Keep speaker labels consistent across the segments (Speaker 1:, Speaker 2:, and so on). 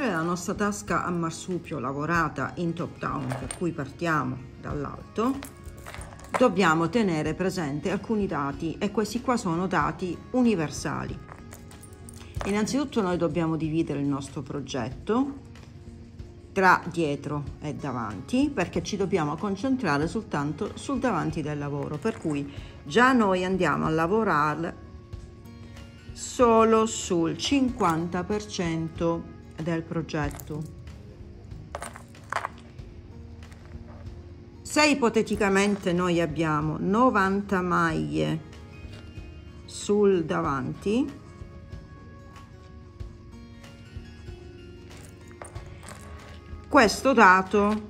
Speaker 1: fare la nostra tasca a marsupio lavorata in top down, per cui partiamo dall'alto, dobbiamo tenere presente alcuni dati, e questi qua sono dati universali. Innanzitutto noi dobbiamo dividere il nostro progetto tra dietro e davanti, perché ci dobbiamo concentrare soltanto sul davanti del lavoro, per cui già noi andiamo a lavorare solo sul 50% del progetto. Se ipoteticamente noi abbiamo 90 maglie sul davanti, questo dato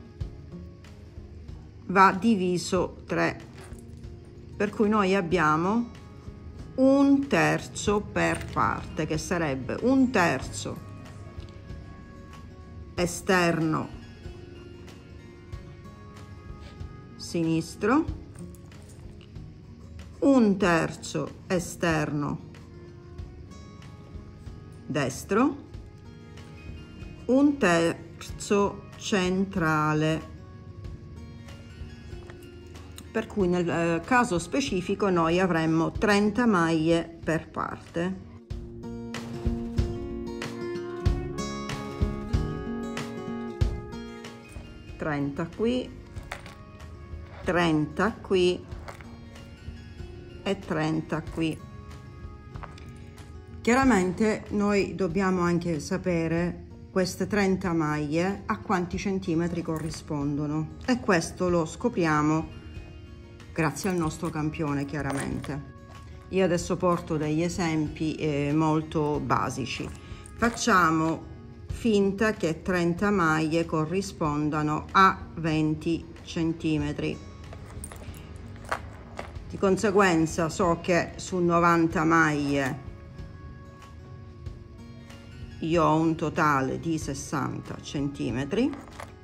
Speaker 1: va diviso 3, per cui noi abbiamo un terzo per parte, che sarebbe un terzo esterno sinistro, un terzo esterno destro, un terzo centrale, per cui nel caso specifico noi avremmo 30 maglie per parte. Trenta qui, 30 qui e 30 qui. Chiaramente noi dobbiamo anche sapere queste 30 maglie a quanti centimetri corrispondono, e questo lo scopriamo grazie al nostro campione. Chiaramente io adesso porto degli esempi molto basici. Facciamo finta che 30 maglie corrispondano a 20 centimetri. Di conseguenza so che su 90 maglie io ho un totale di 60 centimetri.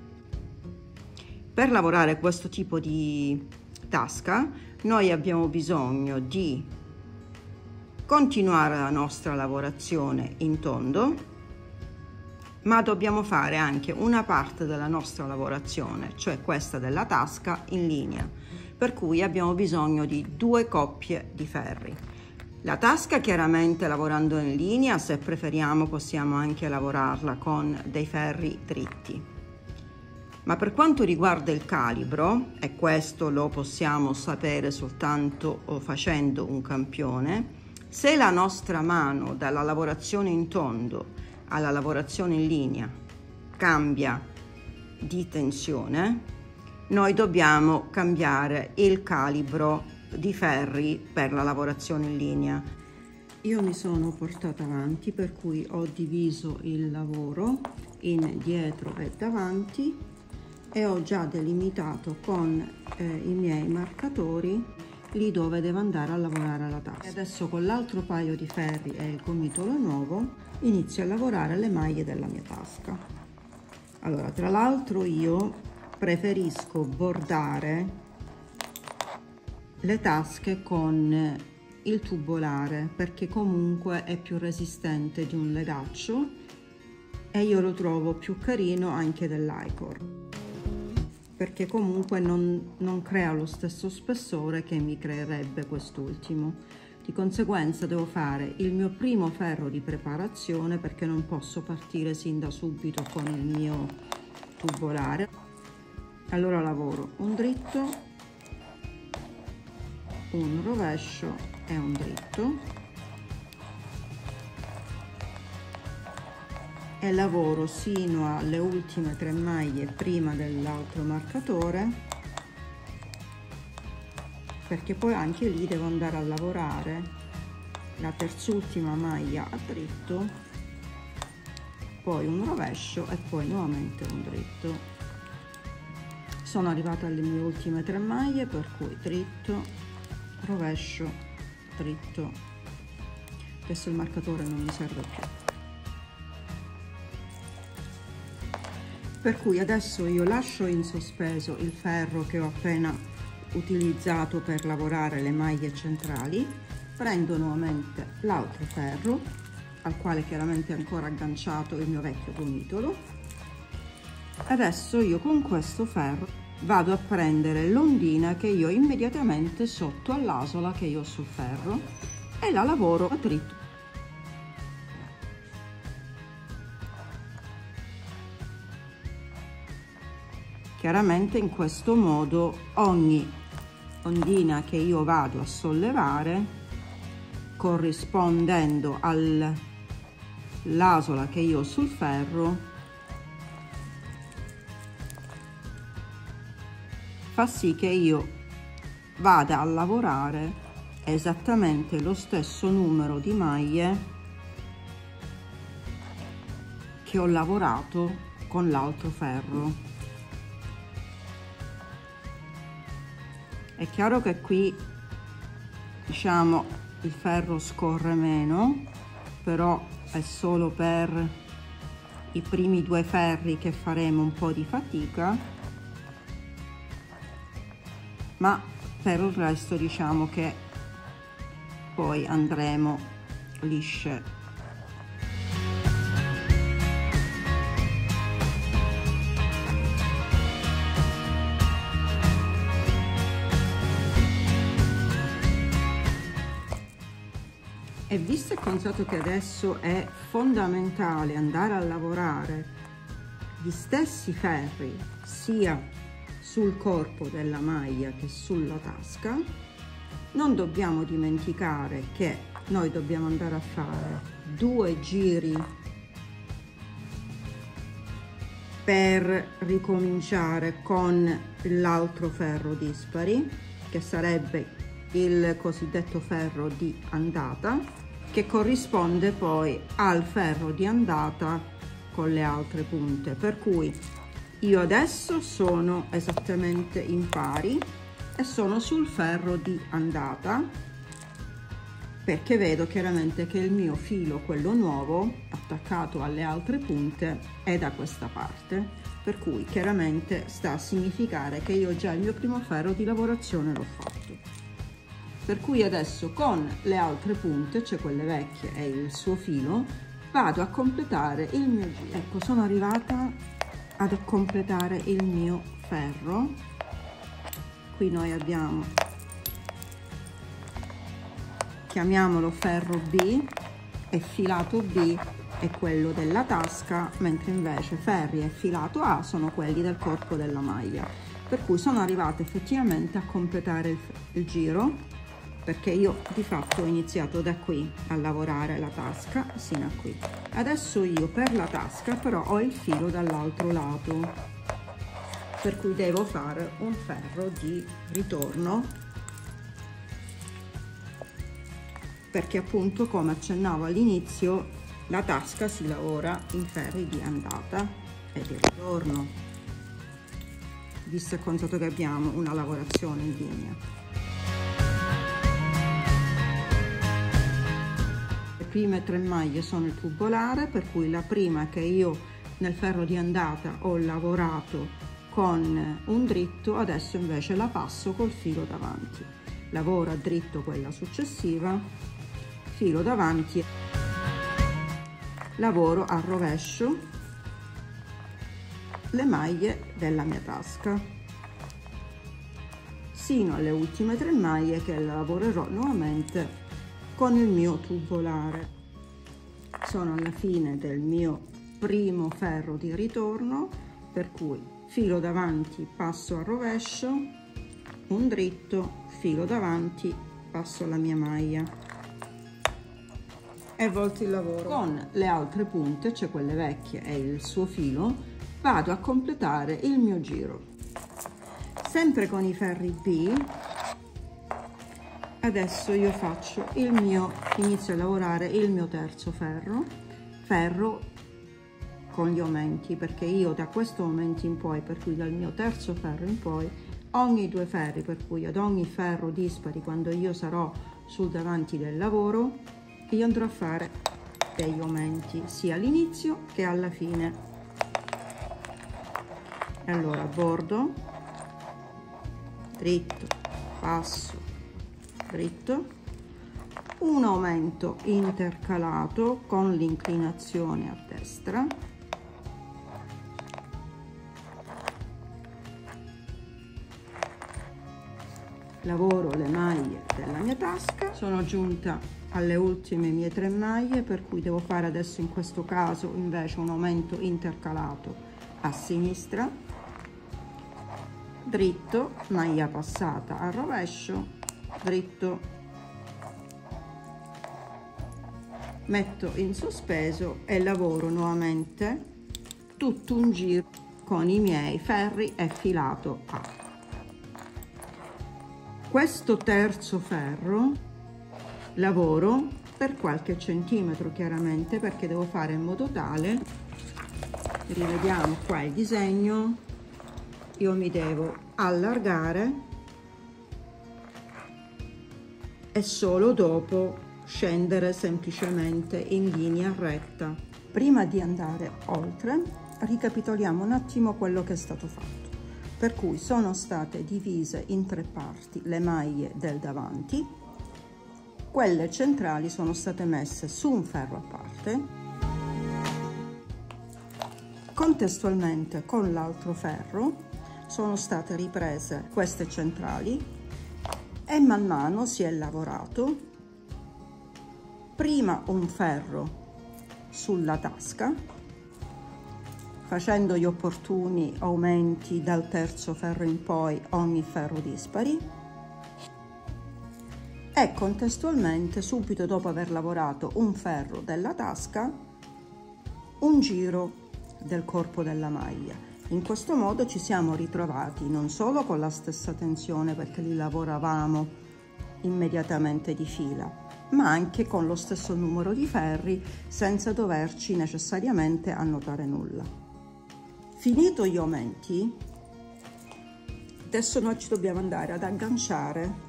Speaker 1: Per lavorare questo tipo di tasca noi abbiamo bisogno di continuare la nostra lavorazione in tondo, ma dobbiamo fare anche una parte della nostra lavorazione, cioè questa della tasca, in linea, per cui abbiamo bisogno di 2 coppie di ferri. La tasca, chiaramente lavorando in linea, se preferiamo possiamo anche lavorarla con dei ferri dritti, ma per quanto riguarda il calibro, e questo lo possiamo sapere soltanto facendo un campione, se la nostra mano dalla lavorazione in tondo alla lavorazione in linea cambia di tensione, noi dobbiamo cambiare il calibro di ferri per la lavorazione in linea. Io mi sono portata avanti, per cui ho diviso il lavoro in dietro e davanti e ho già delimitato con i miei marcatori lì dove devo andare a lavorare la tasca. E adesso con l'altro paio di ferri e il gomitolo nuovo inizio a lavorare le maglie della mia tasca. Allora, tra l'altro io preferisco bordare le tasche con il tubolare, perché comunque è più resistente di un legaccio e io lo trovo più carino anche dell'I-Core, perché comunque non crea lo stesso spessore che mi creerebbe quest'ultimo. Di conseguenza devo fare il mio primo ferro di preparazione, perché non posso partire sin da subito con il mio tubolare. Allora lavoro un dritto, un rovescio e un dritto, e lavoro sino alle ultime 3 maglie prima dell'altro marcatore, perché poi anche lì devo andare a lavorare la terzultima maglia a dritto, poi un rovescio e poi nuovamente un dritto. Sono arrivata alle mie ultime 3 maglie, per cui dritto, rovescio, dritto. Adesso il marcatore non mi serve più, per cui adesso io lascio in sospeso il ferro che ho appena utilizzato per lavorare le maglie centrali, prendo nuovamente l'altro ferro, al quale chiaramente è ancora agganciato il mio vecchio gomitolo. Adesso io con questo ferro vado a prendere l'ondina che io ho immediatamente sotto all'asola che io ho sul ferro e la lavoro a dritto. Chiaramente in questo modo ogni ondina che io vado a sollevare, corrispondendo all'asola che io ho sul ferro, fa sì che io vada a lavorare esattamente lo stesso numero di maglie che ho lavorato con l'altro ferro. È chiaro che qui, diciamo, il ferro scorre meno, però è solo per i primi due ferri che faremo un po' di fatica, ma per il resto diciamo che poi andremo lisce. E visto e contato che adesso è fondamentale andare a lavorare gli stessi ferri sia sul corpo della maglia che sulla tasca, non dobbiamo dimenticare che noi dobbiamo andare a fare 2 giri per ricominciare con l'altro ferro dispari, che sarebbe il cosiddetto ferro di andata, che corrisponde poi al ferro di andata con le altre punte, per cui io adesso sono esattamente in pari e sono sul ferro di andata, perché vedo chiaramente che il mio filo, quello nuovo attaccato alle altre punte, è da questa parte, per cui chiaramente sta a significare che io già il mio primo ferro di lavorazione l'ho fatto. Per cui adesso con le altre punte, cioè quelle vecchie e il suo filo, vado a completare il mio giro. Ecco, sono arrivata ad completare il mio ferro. Qui noi abbiamo, chiamiamolo ferro B, e filato B è quello della tasca, mentre invece ferri e filato A sono quelli del corpo della maglia. Per cui sono arrivata effettivamente a completare il giro, perché io di fatto ho iniziato da qui a lavorare la tasca sino a qui. Adesso io per la tasca però ho il filo dall'altro lato, per cui devo fare un ferro di ritorno, perché appunto, come accennavo all'inizio, la tasca si lavora in ferri di andata e di ritorno, visto e contato che abbiamo una lavorazione in linea. Le prime 3 maglie sono il tubolare, per cui la prima che io nel ferro di andata ho lavorato con un dritto, adesso invece la passo col filo davanti, lavoro a dritto quella successiva, filo davanti, lavoro a rovescio le maglie della mia tasca sino alle ultime 3 maglie che lavorerò nuovamente con il mio tubolare. Sono alla fine del mio primo ferro di ritorno, per cui filo davanti, passo a rovescio, un dritto, filo davanti, passo la mia maglia e volto il lavoro. Con le altre punte, cioè quelle vecchie e il suo filo, vado a completare il mio giro. Sempre con i ferri B, adesso io faccio inizio a lavorare il mio terzo ferro con gli aumenti, perché io da questo momento in poi, per cui dal mio terzo ferro in poi, ogni 2 ferri, per cui ad ogni ferro dispari, quando io sarò sul davanti del lavoro, io andrò a fare degli aumenti sia all'inizio che alla fine. Allora, bordo, dritto, passo, dritto, un aumento intercalato con l'inclinazione a destra, lavoro le maglie della mia tasca. Sono giunta alle ultime mie 3 maglie, per cui devo fare adesso in questo caso invece un aumento intercalato a sinistra, dritto, maglia passata al rovescio, dritto, metto in sospeso e lavoro nuovamente tutto un giro con i miei ferri e filato A. Questo terzo ferro lavoro per qualche centimetro, chiaramente, perché devo fare in modo tale, rivediamo qua il disegno, io mi devo allargare e solo dopo scendere semplicemente in linea retta. Prima di andare oltre, ricapitoliamo un attimo quello che è stato fatto. Per cui sono state divise in 3 parti le maglie del davanti, quelle centrali sono state messe su un ferro a parte, contestualmente con l'altro ferro sono state riprese queste centrali e man mano si è lavorato prima un ferro sulla tasca, facendo gli opportuni aumenti dal terzo ferro in poi ogni ferro dispari, e contestualmente, subito dopo aver lavorato un ferro della tasca, un giro del corpo della maglia. In questo modo ci siamo ritrovati non solo con la stessa tensione, perché li lavoravamo immediatamente di fila, ma anche con lo stesso numero di ferri, senza doverci necessariamente annotare nulla. Finito gli aumenti, adesso noi ci dobbiamo andare ad agganciare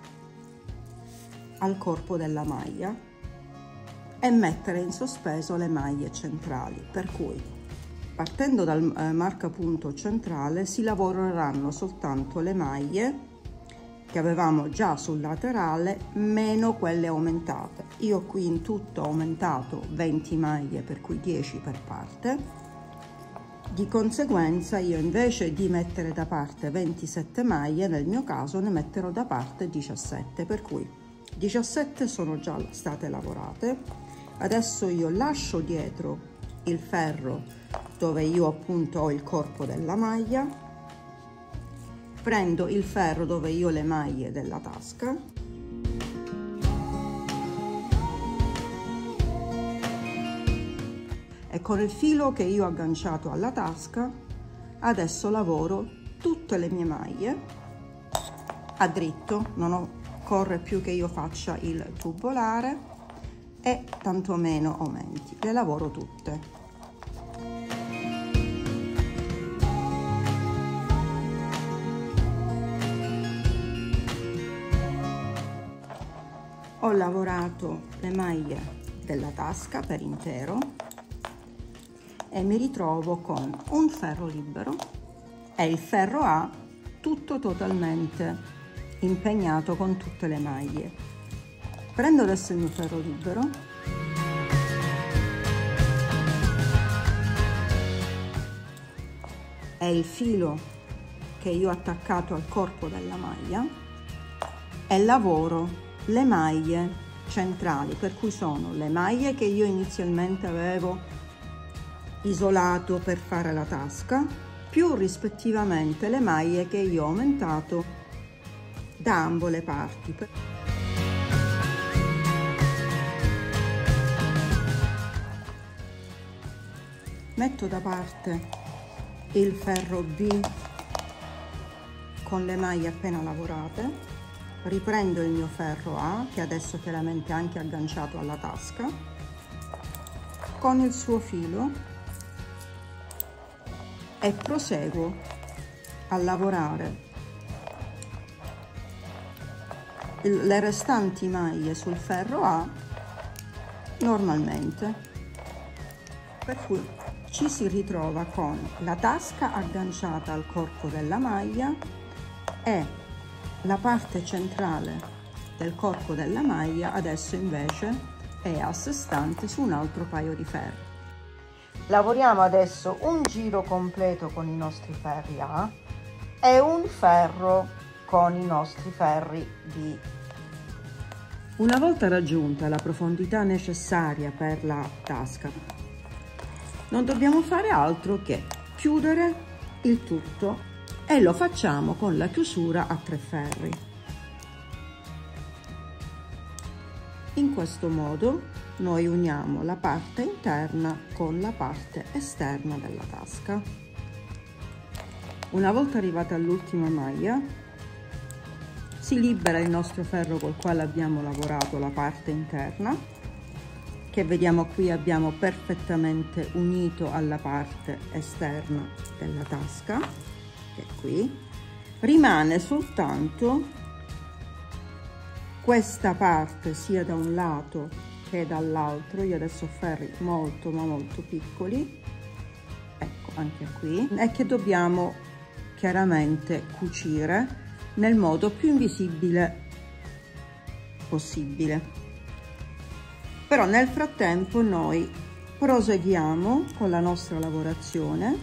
Speaker 1: al corpo della maglia e mettere in sospeso le maglie centrali, per cui partendo dal marcapunto centrale si lavoreranno soltanto le maglie che avevamo già sul laterale meno quelle aumentate. Io qui in tutto ho aumentato 20 maglie, per cui 10 per parte. Di conseguenza io, invece di mettere da parte 27 maglie, nel mio caso ne metterò da parte 17, per cui 17 sono già state lavorate. Adesso io lascio dietro il ferro dove io appunto ho il corpo della maglia, prendo il ferro dove io ho le maglie della tasca, e con il filo che io ho agganciato alla tasca adesso lavoro tutte le mie maglie a dritto, non occorre più che io faccia il tubolare e tantomeno aumenti, le lavoro tutte. Ho lavorato le maglie della tasca per intero e mi ritrovo con un ferro libero e il ferro A tutto totalmente impegnato con tutte le maglie. Prendo adesso il mio ferro libero e il filo che io ho attaccato al corpo della maglia e lavoro le maglie centrali, per cui sono le maglie che io inizialmente avevo isolato per fare la tasca, più rispettivamente le maglie che io ho aumentato da ambo le parti. Metto da parte il ferro B con le maglie appena lavorate, riprendo il mio ferro A, che adesso chiaramente è anche agganciato alla tasca, con il suo filo, e proseguo a lavorare le restanti maglie sul ferro A normalmente, per cui ci si ritrova con la tasca agganciata al corpo della maglia e la parte centrale del corpo della maglia adesso invece è a sé stante su un altro paio di ferri. Lavoriamo adesso un giro completo con i nostri ferri A e un ferro con i nostri ferri B. Una volta raggiunta la profondità necessaria per la tasca, non dobbiamo fare altro che chiudere il tutto e lo facciamo con la chiusura a 3 ferri. In questo modo noi uniamo la parte interna con la parte esterna della tasca. Una volta arrivata all'ultima maglia, si libera il nostro ferro col quale abbiamo lavorato la parte interna, che vediamo qui abbiamo perfettamente unito alla parte esterna della tasca, che è qui. Rimane soltanto questa parte sia da un lato che dall'altro. Io adesso ho ferri molto ma molto piccoli, ecco anche qui, e che dobbiamo chiaramente cucire nel modo più invisibile possibile. Però nel frattempo noi proseguiamo con la nostra lavorazione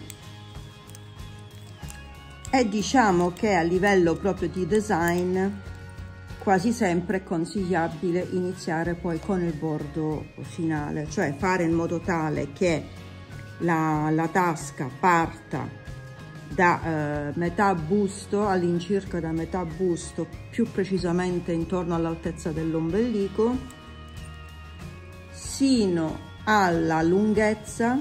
Speaker 1: e diciamo che a livello proprio di design quasi sempre è consigliabile iniziare poi con il bordo finale, cioè fare in modo tale che la tasca parta da metà busto, all'incirca da metà busto, più precisamente intorno all'altezza dell'ombelico, sino alla lunghezza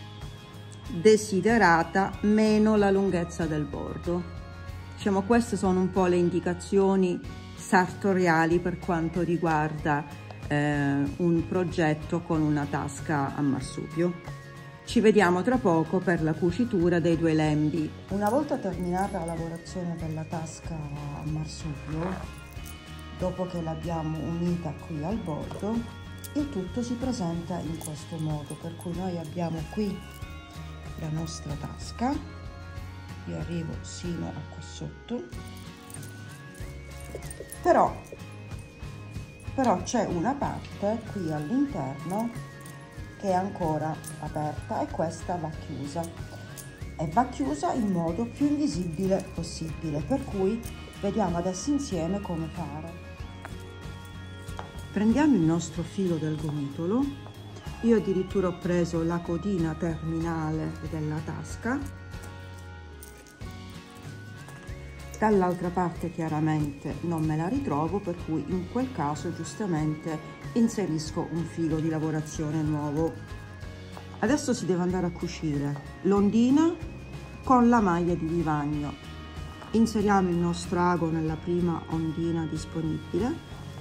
Speaker 1: desiderata meno la lunghezza del bordo. Diciamo, queste sono un po' le indicazioni sartoriali per quanto riguarda un progetto con una tasca a marsupio. Ci vediamo tra poco per la cucitura dei 2 lembi. Una volta terminata la lavorazione della tasca a marsupio, dopo che l'abbiamo unita qui al bordo, il tutto si presenta in questo modo, per cui noi abbiamo qui la nostra tasca, io arrivo sino a qua sotto, però c'è una parte qui all'interno che è ancora aperta e questa va chiusa, e va chiusa in modo più invisibile possibile, per cui vediamo adesso insieme come fare. Prendiamo il nostro filo del gomitolo, io addirittura ho preso la codina terminale della tasca, dall'altra parte chiaramente non me la ritrovo, per cui in quel caso giustamente inserisco un filo di lavorazione nuovo. Adesso si deve andare a cucire l'ondina con la maglia di vivagno. Inseriamo il nostro ago nella prima ondina disponibile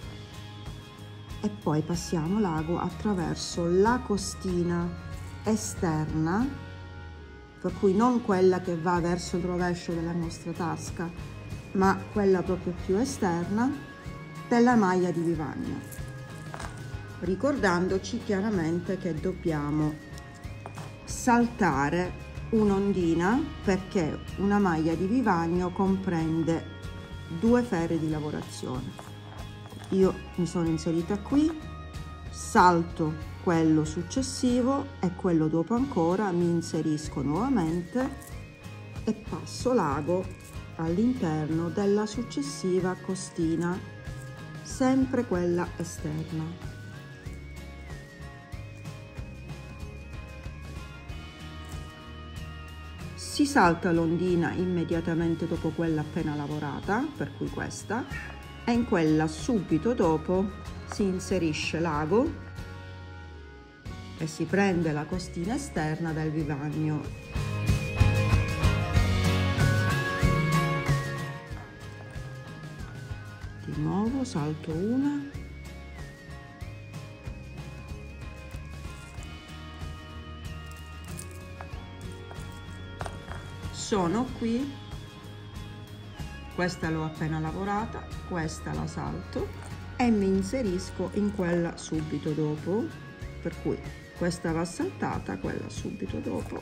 Speaker 1: e poi passiamo l'ago attraverso la costina esterna, per cui non quella che va verso il rovescio della nostra tasca, ma quella proprio più esterna della maglia di vivagno, ricordandoci chiaramente che dobbiamo saltare un'ondina, perché una maglia di vivagno comprende 2 ferri di lavorazione. Io mi sono inserita qui, salto quello successivo e quello dopo ancora mi inserisco nuovamente e passo l'ago all'interno della successiva costina, sempre quella esterna. Si salta l'ondina immediatamente dopo quella appena lavorata, per cui questa, e in quella subito dopo si inserisce l'ago e si prende la costina esterna del vivagno. Di nuovo salto una, sono qui, questa l'ho appena lavorata, questa la salto e mi inserisco in quella subito dopo, per cui questa va saltata, quella subito dopo,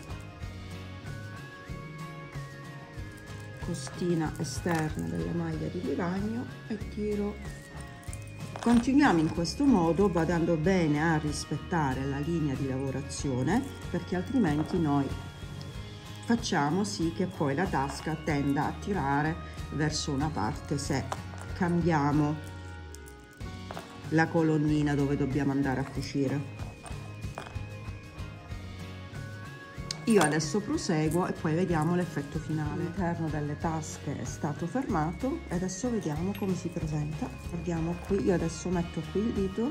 Speaker 1: costina esterna della maglia di vivagno e tiro Continuiamo in questo modo, badando bene a rispettare la linea di lavorazione, perché altrimenti noi facciamo sì che poi la tasca tenda a tirare verso una parte se cambiamo la colonnina dove dobbiamo andare a cucire. Io adesso proseguo e poi vediamo l'effetto finale. L'interno delle tasche è stato fermato e adesso vediamo come si presenta. Guardiamo qui, io adesso metto qui il dito,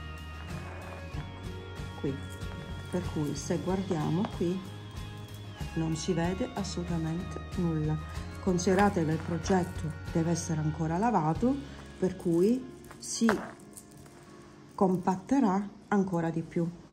Speaker 1: qui, per cui se guardiamo qui non si vede assolutamente nulla. Considerate che il progetto deve essere ancora lavato, per cui si compatterà ancora di più.